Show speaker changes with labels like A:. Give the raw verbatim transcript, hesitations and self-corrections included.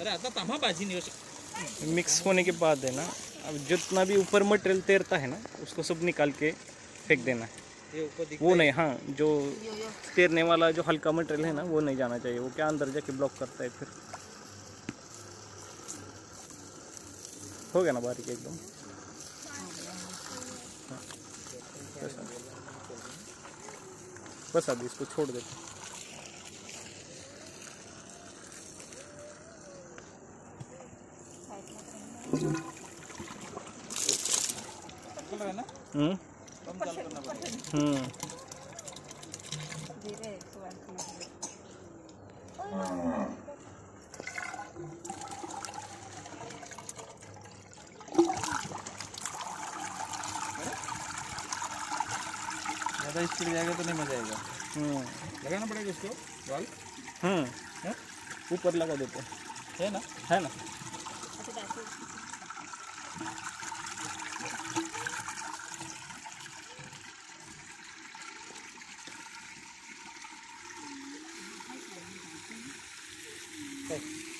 A: अरे आता तांबा भाजी नहीं
B: मिक्स होने के बाद है ना, अब जितना भी ऊपर मटेरियल तैरता है ना उसको सब निकाल के फेंक देना है।
A: ये ऊपर दिखता
B: वो नहीं, हाँ जो तैरने वाला जो हल्का मटेरियल है ना वो नहीं जाना चाहिए, वो क्या अंदर जाके ब्लॉक करता है। फिर हो गया ना बारीक एकदम। हाँ, बस अभी इसको छोड़ देते।
A: है ना।
B: हम्म
A: कम चालू करना पड़ेगा।
B: हम्म
A: ज़्यादा स्पीड जाएगा तो नहीं मजा आएगा।
B: हम्म
A: लगाना पड़ेगा इसको वाल।
B: हम्म ऊपर लगा देते
A: है ना,
B: है ना।
A: है।